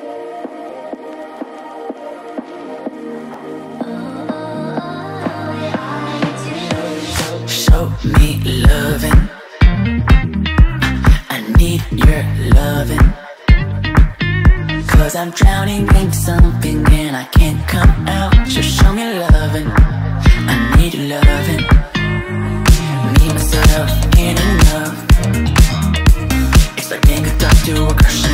Show me loving, I need your loving, 'cause I'm drowning in something and I can't come out. Just show me loving, I need your loving. Me, myself, ain't enough. It's like being a doctor or a crush.